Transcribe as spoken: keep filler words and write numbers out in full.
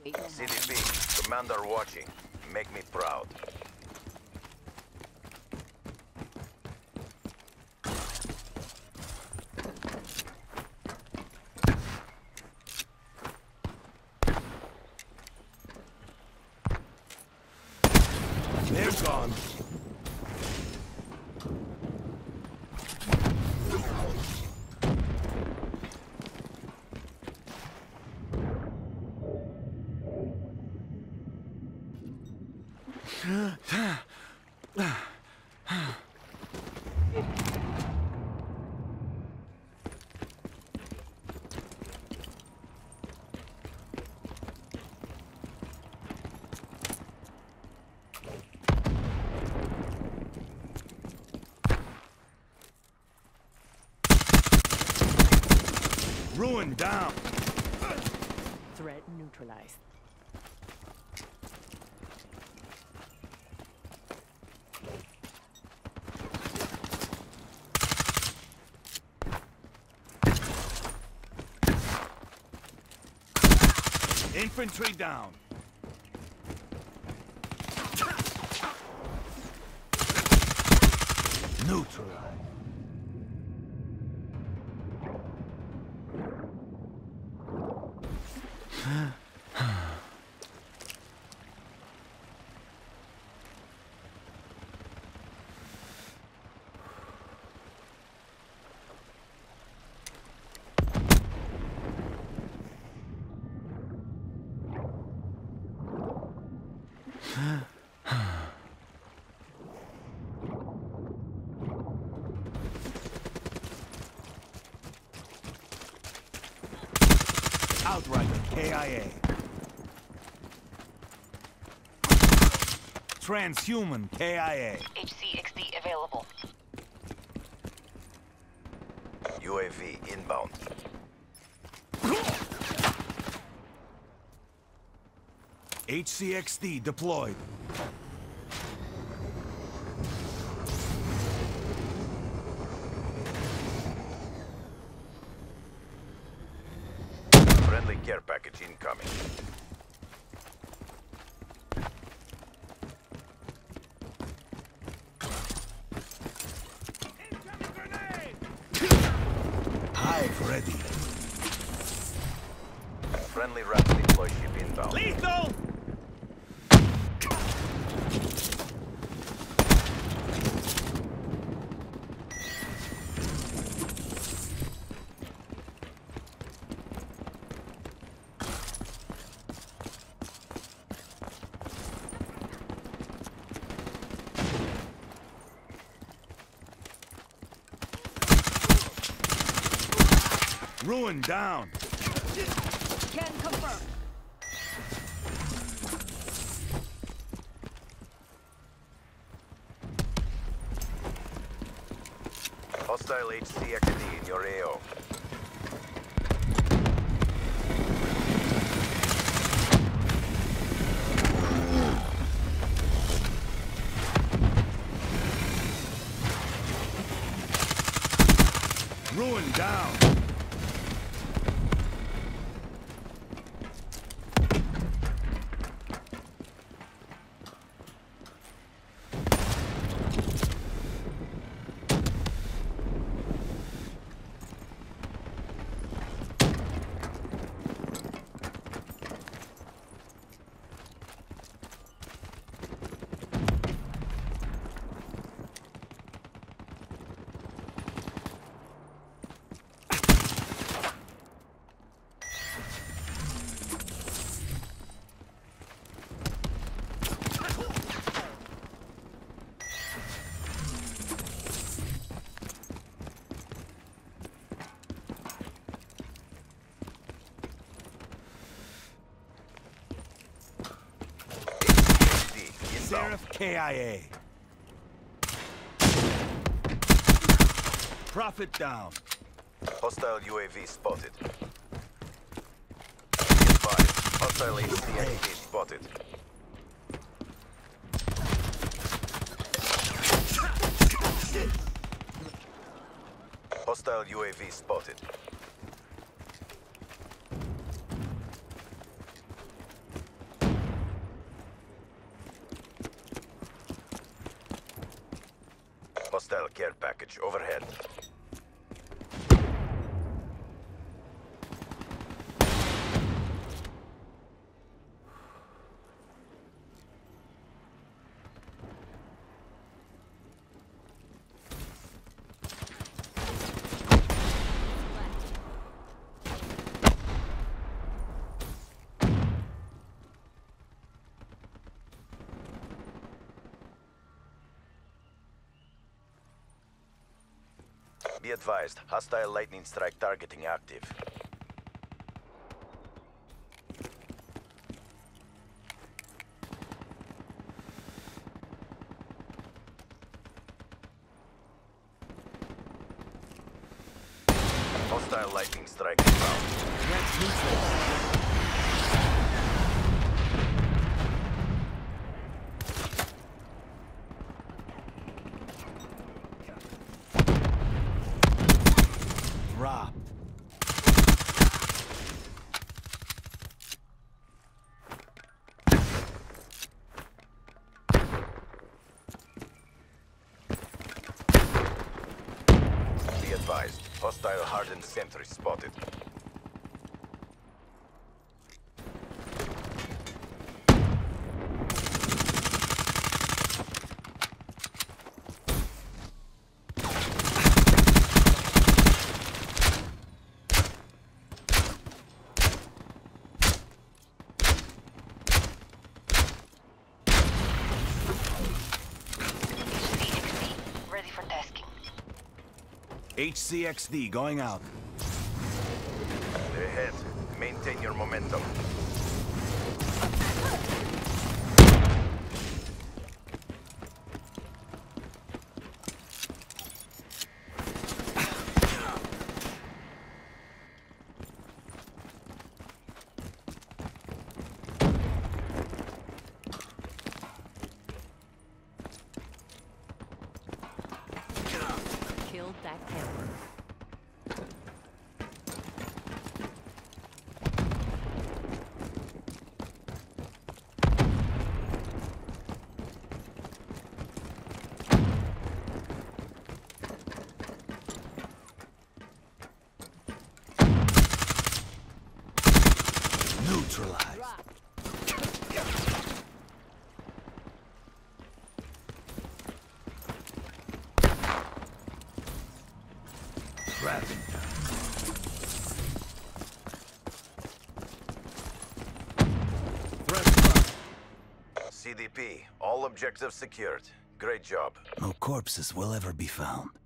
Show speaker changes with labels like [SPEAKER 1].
[SPEAKER 1] C D P, Commander watching. Make me proud.
[SPEAKER 2] They're gone. Ruin down.
[SPEAKER 3] Threat neutralized.
[SPEAKER 2] Infantry down. Neutralized. Outrider K I A. Transhuman K I A.
[SPEAKER 4] H C X D available.
[SPEAKER 1] U A V inbound.
[SPEAKER 2] H C X D deployed.
[SPEAKER 1] Friendly care package incoming.
[SPEAKER 2] Hive ready.
[SPEAKER 1] Friendly rapid deploy ship inbound.
[SPEAKER 2] Lethal! Ruin down.
[SPEAKER 3] Can confirm.
[SPEAKER 1] Hostile H C X D in your A O.
[SPEAKER 2] Ruin down. Seraph K I A. Prophet down.
[SPEAKER 1] Hostile U A V spotted. Five. Hostile H C X D spotted. Hostile U A V spotted. care package overhead. Be advised, hostile lightning strike targeting active. Hostile lightning strike inbound.
[SPEAKER 2] Threat neutralized. Drop.
[SPEAKER 1] Be advised, hostile hardened sentry spotted.
[SPEAKER 4] Ready for tasking.
[SPEAKER 2] H C X D going out.
[SPEAKER 1] Ahead, maintain your momentum.
[SPEAKER 3] Killed that camper.
[SPEAKER 2] Neutralized. Trapping. Threat front.
[SPEAKER 1] C D P, all objectives secured. Great job.
[SPEAKER 2] No corpses will ever be found.